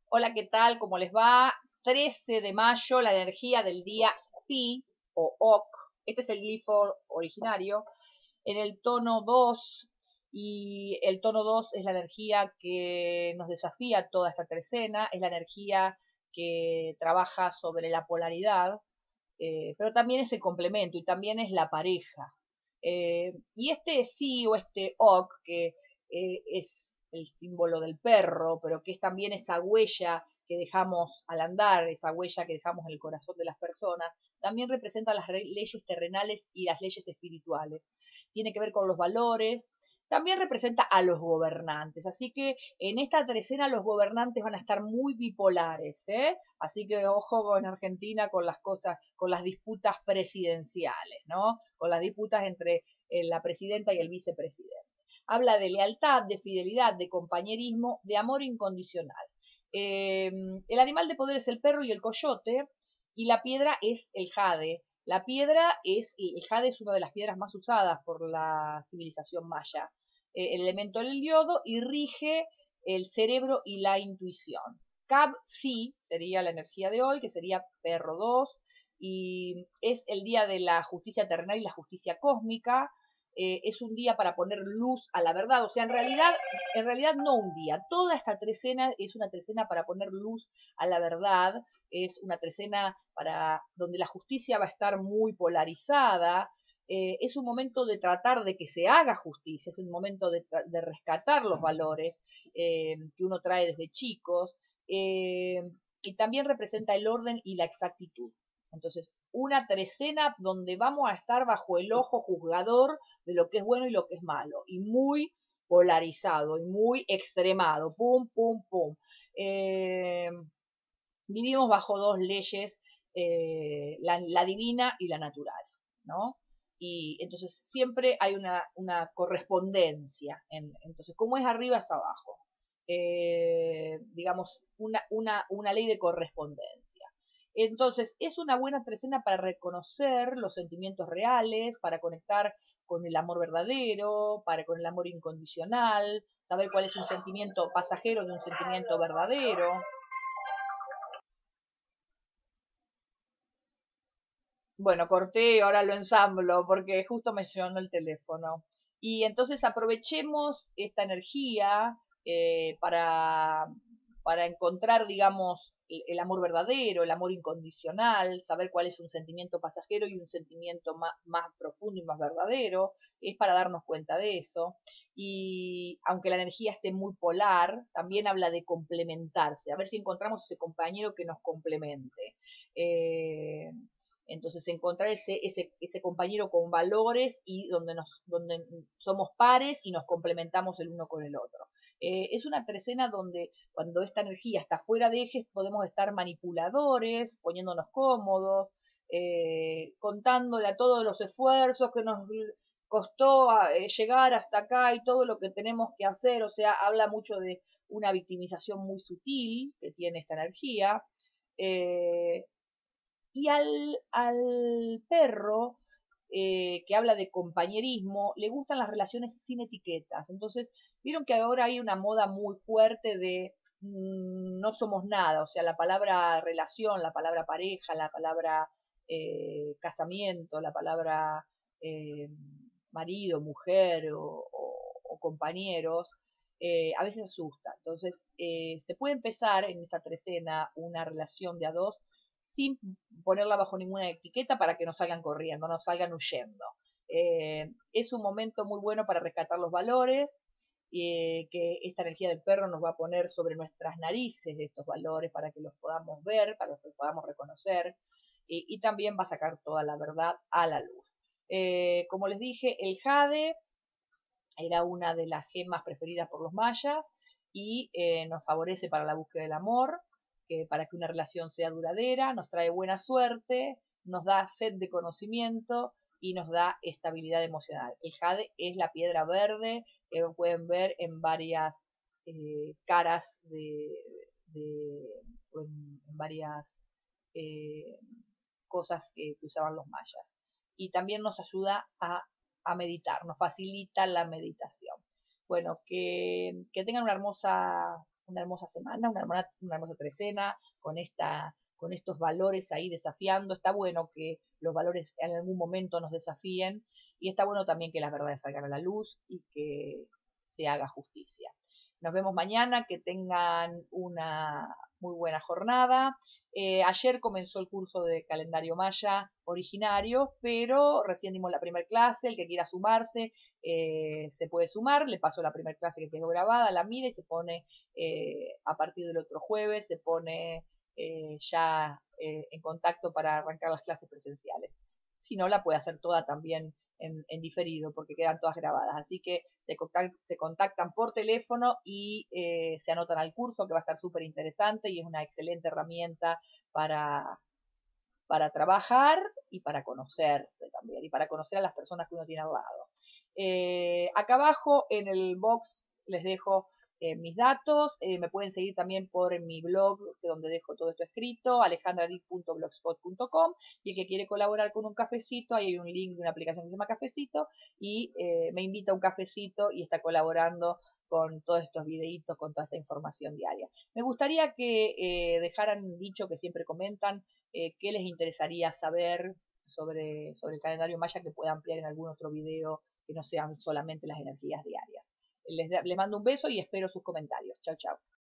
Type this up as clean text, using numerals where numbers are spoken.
Hola, ¿qué tal? ¿Cómo les va? 13 de mayo, la energía del día Pi o Ok. Este es el glifo originario. En el tono 2, y el tono 2 es la energía que nos desafía toda esta trecena, es la energía que trabaja sobre la polaridad, pero también es el complemento y también es la pareja. Y este sí o este ok, que es el símbolo del perro, pero que es también esa huella que dejamos al andar, esa huella que dejamos en el corazón de las personas, también representa las leyes terrenales y las leyes espirituales. Tiene que ver con los valores, también representa a los gobernantes. Así que en esta trecena los gobernantes van a estar muy bipolares, ¿eh? Así que ojo con Argentina con las cosas, con las disputas presidenciales, ¿no? Con las disputas entre la presidenta y el vicepresidente. Habla de lealtad, de fidelidad, de compañerismo, de amor incondicional. El animal de poder es el perro y el coyote, y la piedra es el jade. El jade es una de las piedras más usadas por la civilización maya. El elemento del yodo y rige el cerebro y la intuición. Cab sí sería la energía de hoy, que sería perro 2, y es el día de la justicia terrenal y la justicia cósmica. Es un día para poner luz a la verdad, o sea, en realidad no un día, toda esta trecena es una trecena para poner luz a la verdad, es una trecena para donde la justicia va a estar muy polarizada, es un momento de tratar de que se haga justicia, es un momento de rescatar los valores que uno trae desde chicos, y también representa el orden y la exactitud. Entonces, una trecena donde vamos a estar bajo el ojo juzgador de lo que es bueno y lo que es malo, y muy polarizado y muy extremado, pum, pum, pum. Eh, Vivimos bajo dos leyes, la divina y la natural, ¿no? Y entonces siempre hay una correspondencia. Entonces, como es arriba es abajo. Digamos, una ley de correspondencia. Entonces, es una buena trecena para reconocer los sentimientos reales, para conectar con el amor verdadero, para con el amor incondicional, saber cuál es un sentimiento pasajero de un sentimiento verdadero. Bueno, corté y ahora lo ensamblo porque justo me sonó el teléfono. Y entonces aprovechemos esta energía para encontrar, digamos, el amor verdadero, el amor incondicional, saber cuál es un sentimiento pasajero y un sentimiento más profundo y más verdadero. Es para darnos cuenta de eso. Y aunque la energía esté muy polar, también habla de complementarse, a ver si encontramos ese compañero que nos complemente. Eh, entonces, encontrar ese compañero con valores y donde somos pares y nos complementamos el uno con el otro. Es una trecena donde cuando esta energía está fuera de ejes podemos estar manipuladores, poniéndonos cómodos, contándole a todos los esfuerzos que nos costó llegar hasta acá y todo lo que tenemos que hacer. O sea, habla mucho de una victimización muy sutil que tiene esta energía. Eh, y al perro, que habla de compañerismo, le gustan las relaciones sin etiquetas. Entonces, vieron que ahora hay una moda muy fuerte de no somos nada, o sea, la palabra relación, la palabra pareja, la palabra casamiento, la palabra eh, marido, mujer o compañeros, a veces asusta. Entonces, se puede empezar en esta trecena una relación de a dos sin ponerla bajo ninguna etiqueta para que no salgan corriendo, no salgan huyendo. Es un momento muy bueno para rescatar los valores, que esta energía del perro nos va a poner sobre nuestras narices estos valores para que los podamos ver, para que los podamos reconocer, y también va a sacar toda la verdad a la luz. Como les dije, el jade era una de las gemas preferidas por los mayas y nos favorece para la búsqueda del amor, para que una relación sea duradera, nos trae buena suerte, nos da sed de conocimiento y nos da estabilidad emocional. El jade es la piedra verde que pueden ver en varias caras en varias eh, cosas que usaban los mayas. Y también nos ayuda a meditar, nos facilita la meditación. Bueno, que tengan una hermosa semana, una hermosa trecena, con estos valores ahí desafiando. Está bueno que los valores en algún momento nos desafíen y está bueno también que las verdades salgan a la luz y que se haga justicia. Nos vemos mañana, que tengan una muy buena jornada. Ayer comenzó el curso de calendario maya originario, pero recién dimos la primera clase. El que quiera sumarse se puede sumar. Le paso la primera clase que quedó grabada, la mira y se pone a partir del otro jueves, se pone ya en contacto para arrancar las clases presenciales. Si no, la puede hacer toda también en diferido, porque quedan todas grabadas. Así que se contactan por teléfono y se anotan al curso, que va a estar súper interesante y es una excelente herramienta para trabajar y para conocerse también, y para conocer a las personas que uno tiene al lado. Acá abajo en el box les dejo mis datos. Me pueden seguir también por mi blog, donde dejo todo esto escrito, alejandradic.blogspot.com, y el que quiere colaborar con un cafecito, ahí hay un link de una aplicación que se llama Cafecito, y me invita a un cafecito y está colaborando con todos estos videitos, con toda esta información diaria. Me gustaría que dejaran dicho, que siempre comentan, qué les interesaría saber sobre el calendario maya, que pueda ampliar en algún otro video que no sean solamente las energías diarias. Les mando un beso y espero sus comentarios. Chau, chau.